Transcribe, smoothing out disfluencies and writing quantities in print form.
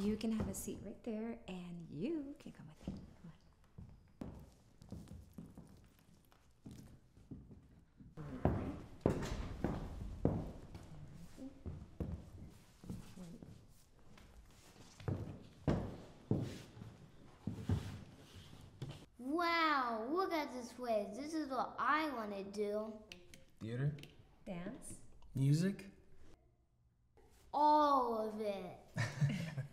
You can have a seat right there, and you can come with me. Wow, look at this place. This is what I want to do. Theater? Dance? Music? All of it.